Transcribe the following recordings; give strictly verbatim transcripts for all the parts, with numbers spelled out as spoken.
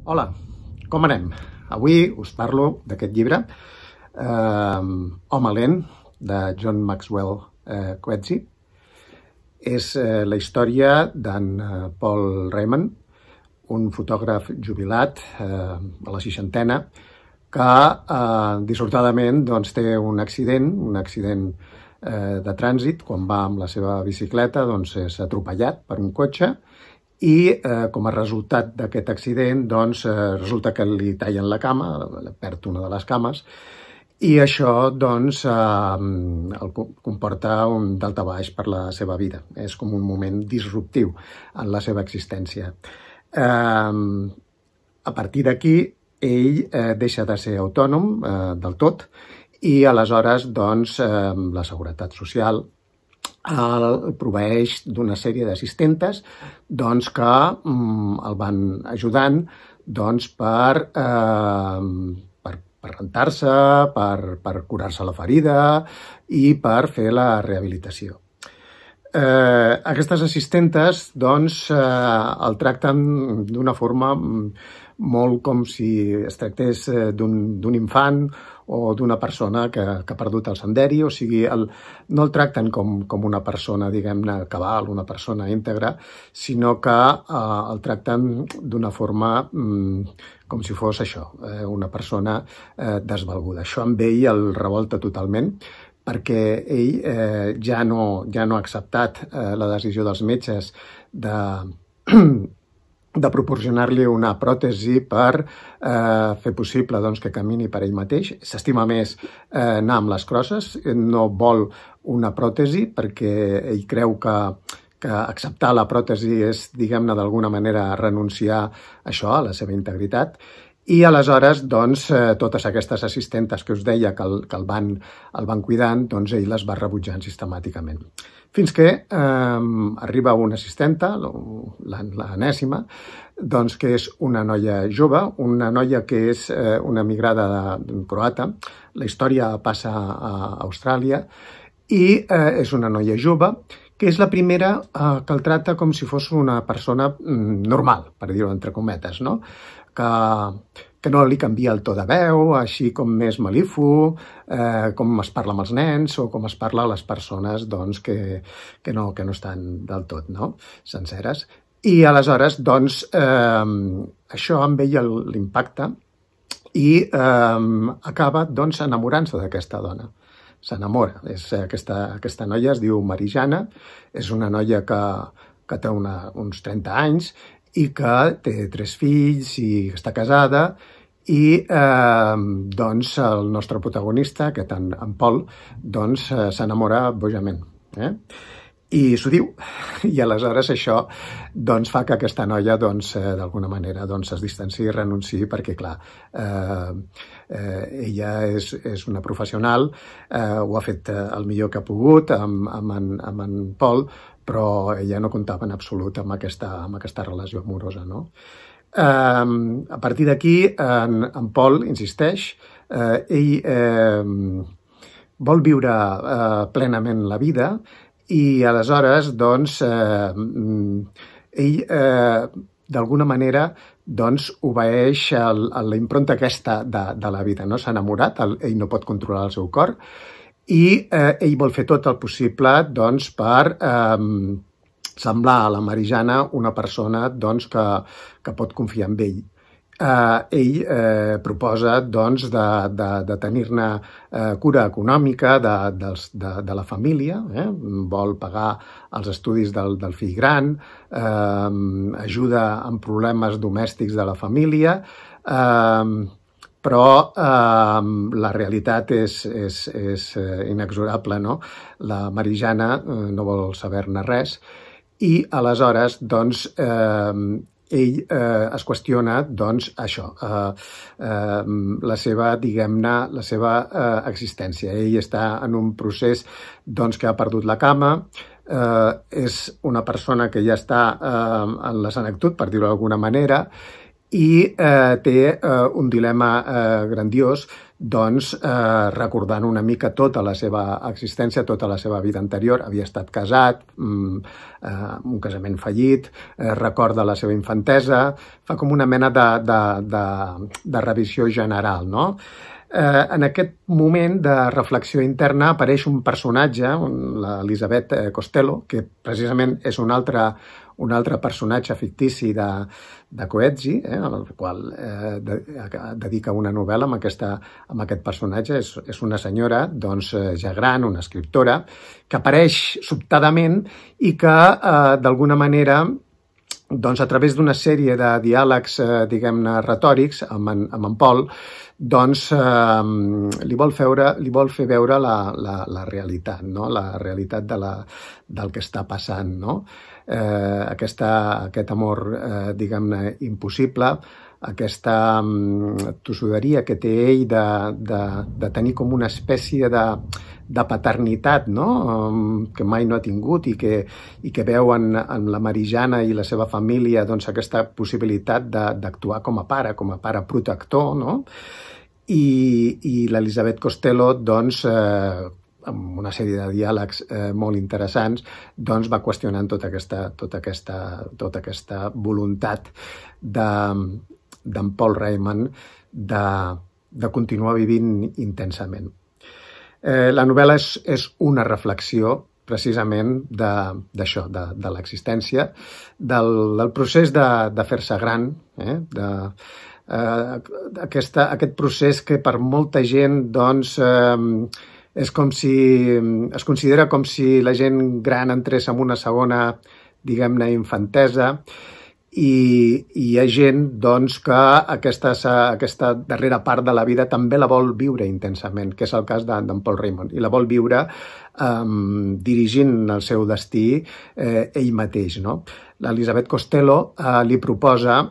Hola, com anem? Avui us parlo d'aquest llibre, eh, Home lent, de John Maxwell eh, Coetzee. És eh, la història d'en eh, Paul Raymond, un fotògraf jubilat eh, a la seixantena, que eh, dissortadament doncs, té un accident, un accident eh, de trànsit. Quan va amb la seva bicicleta doncs, és atropellat per un cotxe i eh, com a resultat d'aquest accident doncs, eh, resulta que li tallen la cama, perd una de les cames, i això doncs, eh, el comporta un daltabaix per la seva vida. És com un moment disruptiu en la seva existència. Eh, a partir d'aquí, ell eh, deixa de ser autònom eh, del tot i aleshores doncs, eh, la Seguretat Social el proveeix d'una sèrie d'assistentes doncs, que mm, el van ajudant doncs, per, eh, per, per rentar-se, per, per curar-se la ferida i per fer la rehabilitació. Eh, aquestes assistentes doncs, eh, el tracten d'una forma molt com si es tractés d'un infant o d'una persona que, que ha perdut el senderi, o sigui, el, no el tracten com, com una persona, diguem-ne, cabal, una persona íntegra, sinó que eh, el tracten d'una forma mm, com si fos això, eh, una persona eh, desvalguda. Això amb ell el revolta totalment, perquè ell eh, ja, no, ja no ha acceptat eh, la decisió dels metges de, de proporcionar-li una pròtesi per eh, fer possible doncs, que camini per ell mateix. S'estima més eh, anar amb les crosses, no vol una pròtesi perquè ell creu que, que acceptar la pròtesi és, diguem-ne, d'alguna manera renunciar a això, a la seva integritat. I aleshores, doncs, eh, totes aquestes assistentes que us deia que el, que el, van, el van cuidant, doncs ell les va rebutjant sistemàticament. Fins que eh, arriba una assistenta, l'enèsima, doncs, que és una noia jove, una noia que és eh, una migrada de, croata. La història passa a Austràlia i eh, és una noia jove que és la primera eh, que el tracta com si fos una persona mm, normal, per dir-ho entre cometes, no? Que, que no li canvia el to de veu, així com més malífug, eh, com es parla amb els nens o com es parla a les persones doncs, que, que, no, que no estan del tot no? senceres. I aleshores, doncs, eh, això amb ella l'impacta i eh, acaba doncs, enamorant-se d'aquesta dona. S'enamora. Aquesta, aquesta noia es diu Marijana, és una noia que, que té una, uns trenta anys i que té tres fills i està casada i eh, doncs el nostre protagonista, aquest en, en Paul, doncs s'enamora bojament. Eh? I s'ho diu. I aleshores això doncs, fa que aquesta noia doncs, eh, d'alguna manera doncs, es distanci i renunciï perquè, clar, eh, eh, ella és, és una professional, eh, ho ha fet el millor que ha pogut amb, amb, en, amb en Paul, però ella no comptava en absolut amb aquesta, amb aquesta relació amorosa. No? Eh, a partir d'aquí, en, en Paul insisteix, eh, ell eh, vol viure eh, plenament la vida i aleshores, doncs, eh, ell eh, d'alguna manera doncs, obeeix el, la impronta aquesta de, de la vida. No? S'ha enamorat, el, ell no pot controlar el seu cor, i eh, ell vol fer tot el possible doncs, per eh, semblar a la Marijana una persona doncs, que, que pot confiar en ell. Eh, ell eh, proposa doncs, de, de, de tenir-ne eh, cura econòmica de, de, de, de la família, eh? Vol pagar els estudis del, del fill gran, eh, ajuda en problemes domèstics de la família, eh, però eh, la realitat és, és, és inexorable. No? La Marijana eh, no vol saber-ne res i aleshores doncs, eh, ell eh, es qüestiona doncs, això, eh, eh, la seva, diguem-ne, la seva eh, existència. Ell està en un procés doncs, que ha perdut la cama, eh, és una persona que ja està eh, en la senectut, per dir-ho d'alguna manera, i eh, té eh, un dilema eh, grandiós doncs eh, recordant una mica tota la seva existència, tota la seva vida anterior. Havia estat casat, mm, eh, un casament fallit, eh, recorda la seva infantesa, fa com una mena de, de, de, de revisió general, no? Eh, en aquest moment de reflexió interna apareix un personatge, l'Elisabeth Costello, que precisament és un altre, un altre personatge fictici de, de Coetzee, eh, al qual eh, de, dedica una novel·la amb, aquesta, amb aquest personatge. És, és una senyora doncs, ja gran, una escriptora, que apareix sobtadament i que eh, d'alguna manera, doncs, a través d'una sèrie de diàlegs, eh, diguem-ne, retòrics amb en, amb en Paul, doncs eh, li, vol feure, li vol fer veure la, la, la realitat, no? La realitat de la, del que està passant, no? Eh, aquesta, aquest amor, eh, diguem-ne, impossible, aquesta mm, tossuderia que té ell de, de, de tenir com una espècie de, de paternitat, no? Um, que mai no ha tingut i que, i que veu en, en la Marijana i la seva família doncs, aquesta possibilitat d'actuar com a pare, com a pare protector, no? I, i l'Elisabeth Costello, doncs, eh, amb una sèrie de diàlegs eh, molt interessants, doncs va qüestionant tota aquesta, tota aquesta, tota aquesta voluntat de d'en Paul Raymond de, de continuar vivint intensament. Eh, la novel·la és, és una reflexió precisament d'això, de, de, de l'existència, del, del procés de, de fer-se gran, eh, de, eh, aquesta, aquest procés que per molta gent doncs, eh, és com si, es considera com si la gent gran entrés en una segona, diguem-ne, infantesa, i hi ha gent doncs, que aquesta, aquesta darrera part de la vida també la vol viure intensament, que és el cas d'en Paul Raymond, i la vol viure eh, dirigint el seu destí eh, ell mateix, no? L'Elisabeth Costello eh, li proposa,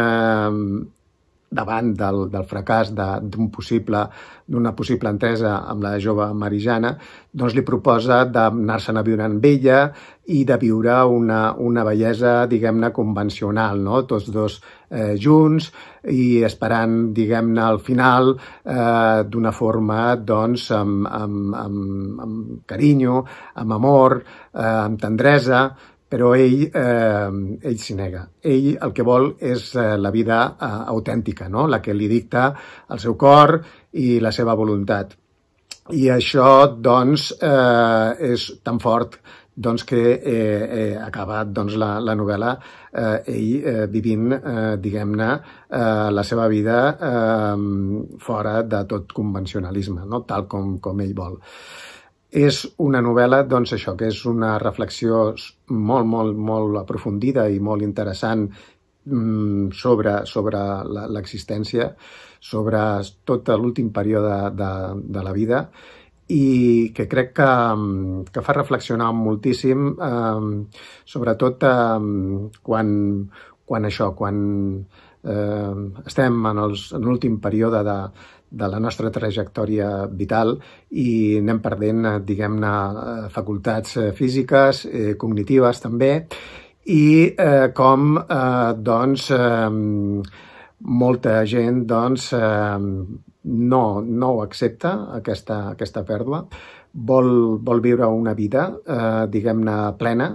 eh, davant del, del fracàs d'un possible, d'una possible entesa amb la jove Marijana, doncs li proposa d'anar-se'n a viure amb ella i de viure una, una bellesa, diguem-ne, convencional, no? Tots dos eh, junts i esperant, diguem-ne, al final eh, d'una forma, doncs, amb, amb, amb, amb carinyo, amb amor, eh, amb tendresa, però ell, eh, ell s'hi nega. Ell el que vol és eh, la vida eh, autèntica, no? La que li dicta el seu cor i la seva voluntat. I això, doncs, eh, és tan fort doncs, que eh, eh, acaba doncs, la, la novel·la eh, ell eh, vivint, eh, diguem-ne, eh, la seva vida eh, fora de tot convencionalisme, no? Tal com, com ell vol. És una novel·la, doncs això, que és una reflexió molt, molt, molt aprofundida i molt interessant sobre, sobre l'existència, sobre tot l'últim període de, de la vida i que crec que, que fa reflexionar moltíssim, eh, sobretot eh, quan, quan això, quan eh, estem en l'últim període de de la nostra trajectòria vital i anem perdent, diguem-ne, facultats físiques, eh, cognitives també, i eh, com eh, doncs, eh, molta gent doncs, eh, no, no ho accepta, aquesta, aquesta pèrdua, vol, vol viure una vida, eh, diguem-ne, plena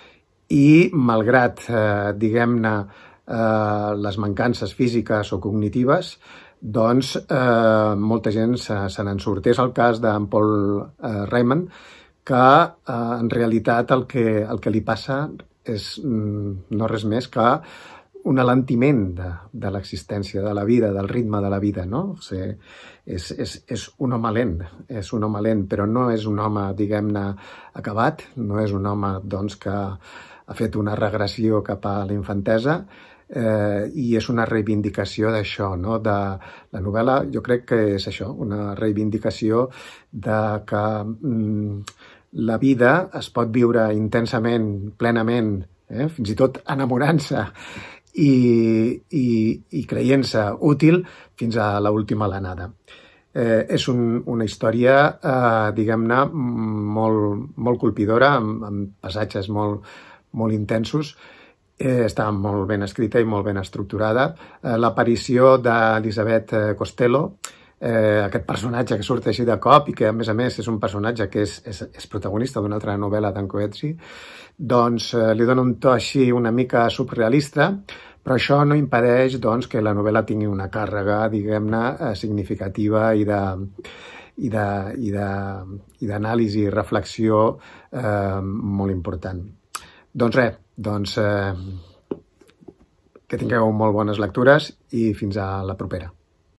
i, malgrat, eh, diguem-ne, eh, les mancances físiques o cognitives, doncs eh, molta gent se, se n'en surt. És el cas d'en Paul eh, Raymond, que eh, en realitat el que, el que li passa és mm, no res més que un alentiment de, de l'existència, de la vida, del ritme de la vida, no? O sigui, és, és, és un home lent, és un home lent, però no és un home, diguem-ne, acabat, no és un home doncs, que ha fet una regressió cap a la infantesa, Eh, i és una reivindicació d'això, no? De la novel·la, jo crec que és això, una reivindicació de que mm, la vida es pot viure intensament, plenament, eh? Fins i tot enamorant-se i, i, i creient-se útil fins a l'última alenada. Eh, és un, una història, eh, diguem-ne, molt, molt colpidora, amb, amb passatges molt, molt intensos. Eh, està molt ben escrita i molt ben estructurada. Eh, L'aparició d'Elisabeth Costello eh, aquest personatge que surt així de cop i que, a més a més, és un personatge que és, és, és protagonista d'una altra novel·la d'en Coetzee, doncs eh, li dona un to així una mica surrealista, però això no impedeix doncs, que la novel·la tingui una càrrega, diguem-ne, eh, significativa i de i d'anàlisi i reflexió eh, molt important. Doncs res, doncs, eh, que tingueu molt bones lectures i fins a la propera.